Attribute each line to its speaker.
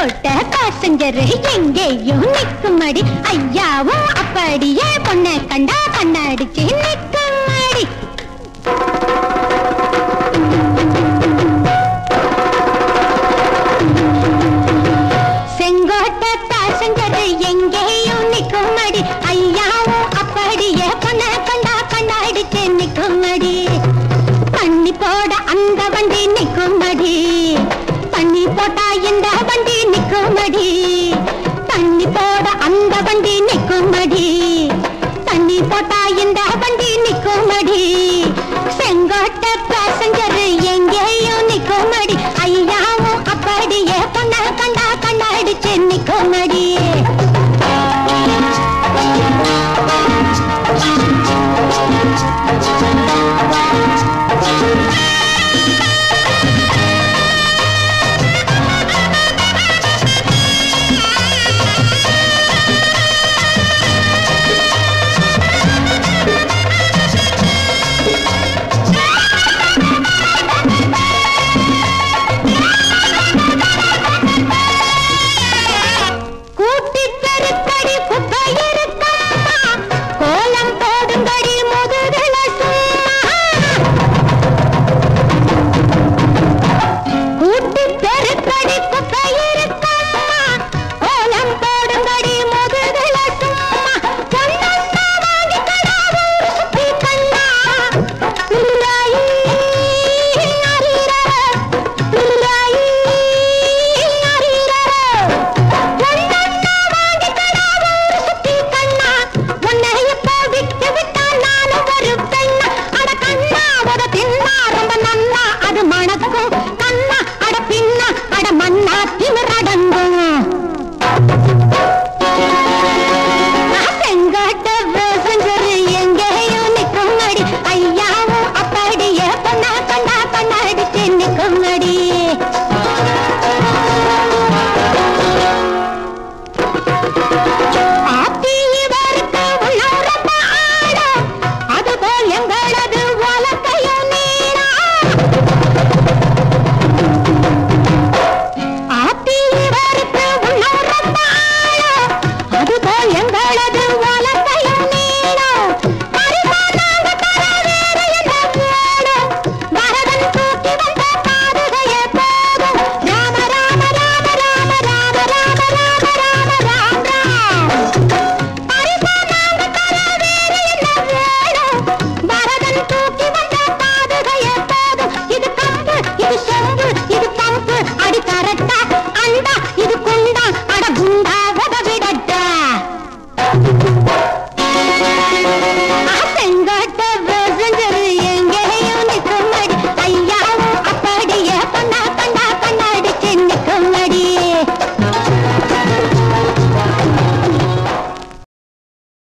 Speaker 1: Sengottai passenger எங்கேயும் நிக்குமடி ஐயாவும் அப்படியே பொண்ணை கண்டா கண்ணடிச்சு நிக்குமடி செங்கோட்ட பாசஞ்சர் எங்கேயும் நிக்குமடி ஐயாவும் அப்படியே பொண்ணை கண்டா கண்ணடிச்சு நிக்குமடி தண்ணி போட அந்த வண்டி நிக்குமடி தண்ணி போட்டா இந்த வண்டி நிக்குமடி தண்ணி போட அந்த வண்டி நிக்குமடி தண்ணி போட்டா இந்த வண்டி நிக்குமடி செங்கோட்ட பாசஞ்சர் எங்கேயும் நிக்குமடி ஐயாவும் அப்படியே பொண்ணை கண்டா கண்ணடிச்சு நிக்குமடி இது குண்டா அட குண்டா விடட்டா